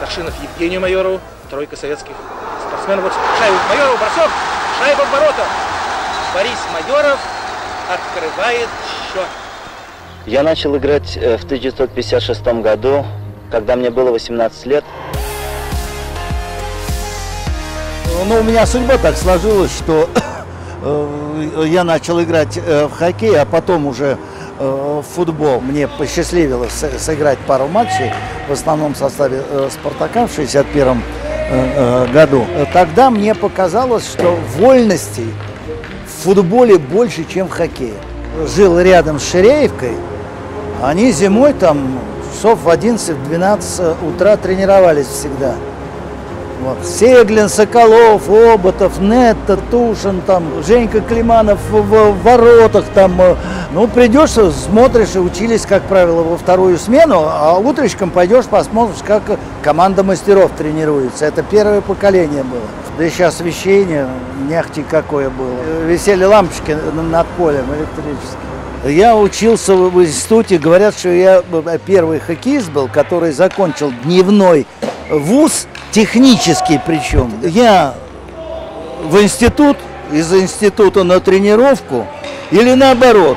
Аршинов Евгению Майорову, тройка советских спортсменов. Вот шайбу Майорову, бросок, шайба в ворота. Борис Майоров открывает счет. Я начал играть в 1956 году, когда мне было 18 лет. Ну, у меня судьба так сложилась, что я начал играть в хоккей, а потом уже в футбол. Мне посчастливилось сыграть пару матчей, в основном в составе «Спартака» в 1961 году. Тогда мне показалось, что вольностей в футболе больше, чем в хоккее. Жил рядом с Ширяевкой, они зимой там часов в 11-12 утра тренировались всегда. Вот. Сеглин, Соколов, Оботов, Нетта, Тушин, там, Женька Климанов в воротах. Там, ну, придешь, смотришь, и учились, как правило, во вторую смену, а утречком пойдешь, посмотришь, как команда мастеров тренируется. Это первое поколение было. Да еще освещение, нехти какое было. Висели лампочки над полем электрические. Я учился в институте, говорят, что я первый хоккеист был, который закончил дневной вуз, технический причем. Я в институт, из института на тренировку или наоборот.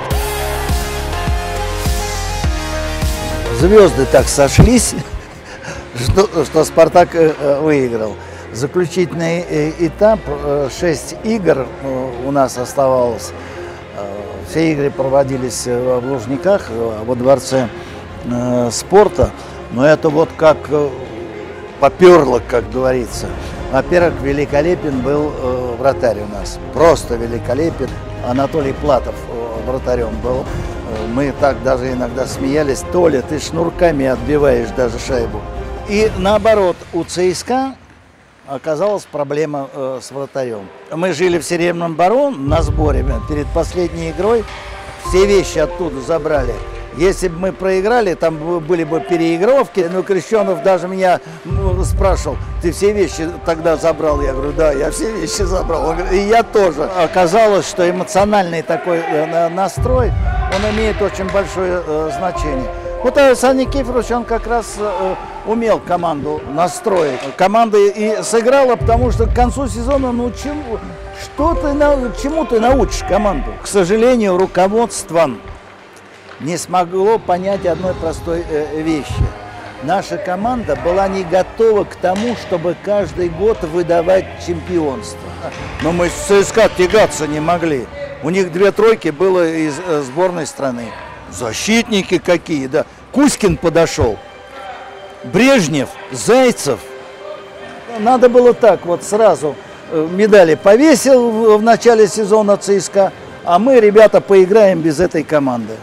Звезды так сошлись, что «Спартак» выиграл. Заключительный этап, 6 игр у нас оставалось. Все игры проводились в Лужниках, во дворце спорта. Но это вот как поперло, как говорится. Во-первых, великолепен был вратарь у нас. Просто великолепен. Анатолий Платов вратарем был. Мы так даже иногда смеялись. Толя, ты шнурками отбиваешь даже шайбу. И наоборот, у ЦСКА оказалась проблема с вратарем. Мы жили в Серебряном Бару на сборе перед последней игрой. Все вещи оттуда забрали. Если бы мы проиграли, там были бы переигровки. Но Крещенов даже меня спрашивал: ты все вещи тогда забрал? Я говорю: да, я все вещи забрал. Он говорит: и я тоже. Оказалось, что эмоциональный такой настрой, он имеет очень большое значение. Вот Александр Никифорович, он как раз умел команду настроить. Команда и сыграла, потому что к концу сезона, ну, чему ты научишь команду? К сожалению, руководство не смогло понять одной простой вещи. Наша команда была не готова к тому, чтобы каждый год выдавать чемпионство. Но мы с ЦСКА тягаться не могли. У них 2 тройки было из сборной страны. Защитники какие, да. Кузькин подошел, Брежнев, Зайцев. Надо было так вот сразу медали повесил в начале сезона ЦСКА, а мы, ребята, поиграем без этой команды.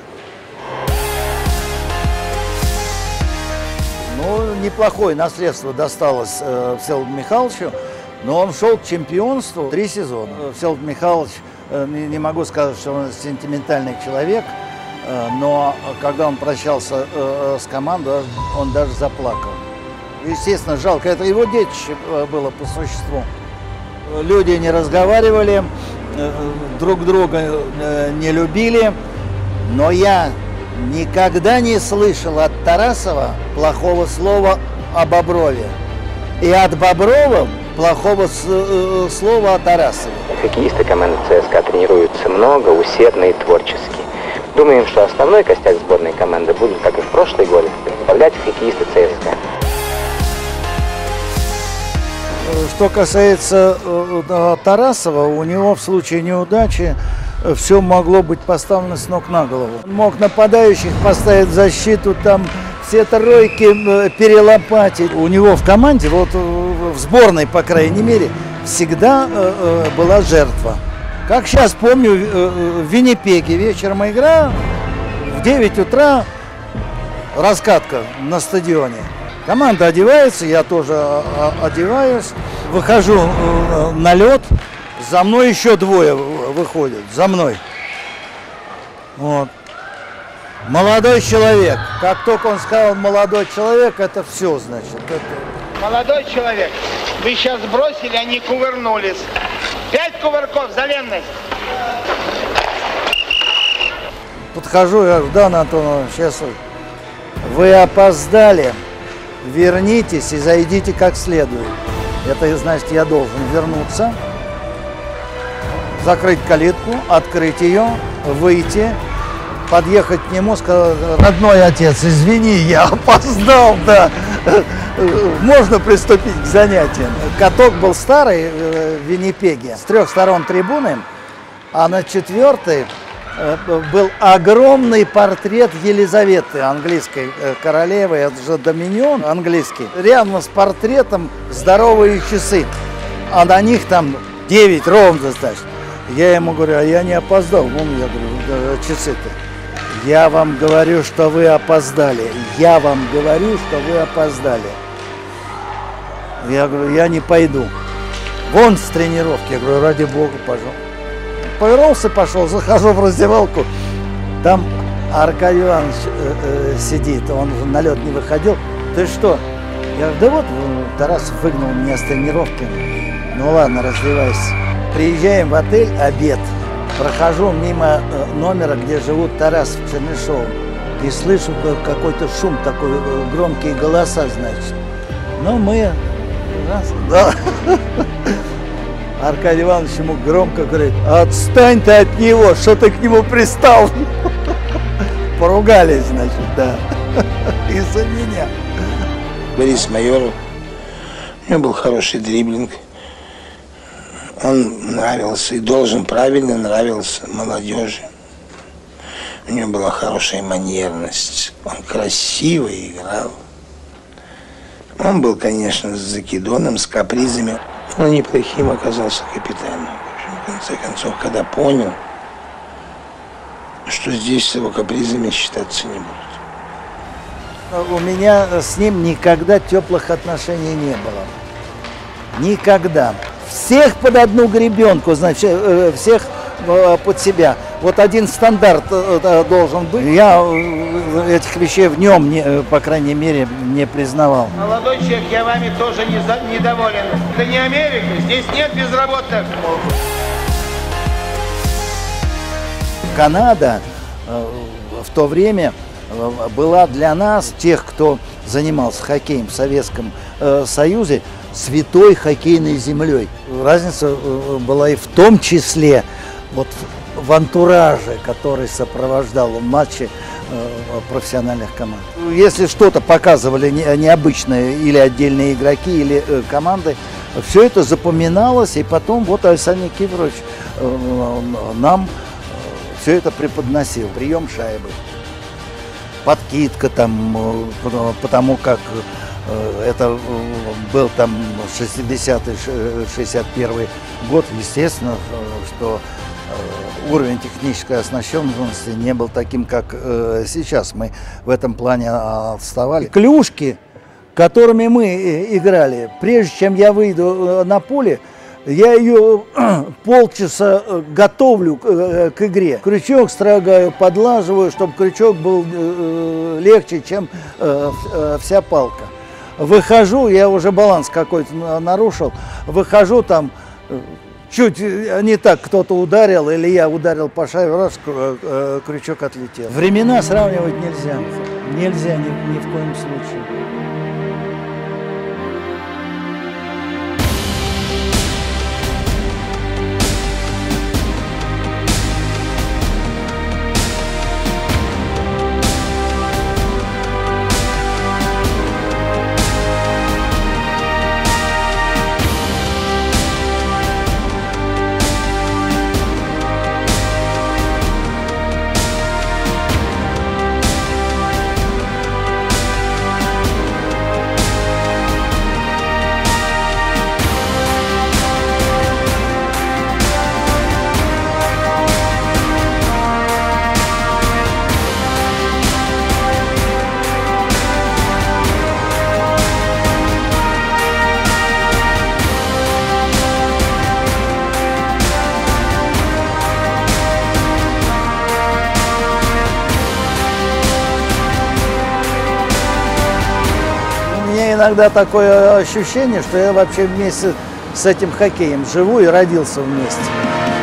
Ну, неплохое наследство досталось Всеволоду Михайловичу, но он шел к чемпионству 3 сезона. Всеволод Михайлович, не могу сказать, что он сентиментальный человек, но когда он прощался с командой, он даже заплакал. Естественно, жалко. Это его детище было по существу. Люди не разговаривали, друг друга не любили, но я никогда не слышал от Тарасова плохого слова о Боброве. И от Боброва плохого слова о Тарасове. Хоккеисты команды ЦСКА тренируются много, усердно и творчески. Думаем, что основной костяк сборной команды будут, как и в прошлые годы, составлять хоккеисты ЦСКА. Что касается Тарасова, у него в случае неудачи все могло быть поставлено с ног на голову. Он мог нападающих поставить в защиту, там все тройки перелопатить. У него в команде, вот в сборной, по крайней мере, всегда была жертва. Как сейчас помню, в Виннипеге вечером игра, в 9 утра раскатка на стадионе. Команда одевается, я тоже одеваюсь, выхожу на лед, за мной еще 2 выходят, за мной. Вот. Молодой человек. Как только он сказал «молодой человек», это все, значит. Молодой человек, вы сейчас бросили, они кувырнулись. 5 кувырков за ленность. Подхожу, я говорю: да, Антон, сейчас вы опоздали. вернитесь и зайдите как следует. Это значит, я должен вернуться, закрыть калитку, открыть ее, выйти, подъехать к нему, сказать: родной отец, извини, я опоздал, да. Можно приступить к занятиям. Каток был старый в Виннипеге, с 3 сторон трибуны, а на 4-й был огромный портрет Елизаветы, английской королевы, это же доминион английский. Рядом с портретом здоровые часы, а на них там 9 ровно, значит. Я ему говорю: а я не опоздал. Я говорю: часы-то. Я вам говорю, что вы опоздали. Я вам говорю, что вы опоздали. Я говорю: я не пойду. Вон с тренировки. Я говорю: ради бога, пожалуйста. Повернулся, пошел, захожу в раздевалку. Там Аркадий Иванович сидит. Он на лед не выходил. Ты что? Я говорю: да вот, Тарасов выгнал меня с тренировки. Ну ладно, раздевайся. Приезжаем в отель, обед. Прохожу мимо номера, где живут Тарасов, Чернышов, и слышу какой-то шум, такой, громкие голоса, значит. Ну, мы... Да. Аркадий Иванович ему громко говорит: отстань ты от него, что ты к нему пристал. Поругались, значит, да. Из-за меня. Борис Майоров. У него был хороший дриблинг. Он нравился и должен правильно нравился молодежи. У него была хорошая манерность. Он красиво играл. Он был, конечно, с закидоном, с капризами. Но неплохим оказался капитаном. В конце концов, когда понял, что здесь с его капризами считаться не будут. У меня с ним никогда теплых отношений не было. Никогда. Всех под одну гребенку, значит, всех под себя. Вот один стандарт должен быть. Я этих вещей в нем, по крайней мере, не признавал. Молодой человек, я вами тоже недоволен. Это не Америка, здесь нет безработных. Канада в то время была для нас, тех, кто занимался хоккеем в Советском Союзе, святой хоккейной землей. Разница была и в том числе вот в антураже, который сопровождал матчи профессиональных команд. Если что-то показывали необычное или отдельные игроки, или команды, все это запоминалось, и потом вот Александр Никифорович нам все это преподносил. Прием шайбы, подкидка там, потому как это был там 60-й, 61-й год. Естественно, что уровень технической оснащенности не был таким, как сейчас. Мы в этом плане отставали. Клюшки, которыми мы играли, прежде чем я выйду на поле, я ее полчаса готовлю к игре. Крючок строгаю, подлаживаю, чтобы крючок был легче, чем вся палка. Выхожу, я уже баланс какой-то нарушил, выхожу там, чуть не так кто-то ударил, или я ударил по шайбе, раз, крючок отлетел. Времена сравнивать нельзя. Нельзя ни в коем случае. Иногда такое ощущение, что я вообще вместе с этим хоккеем живу и родился вместе.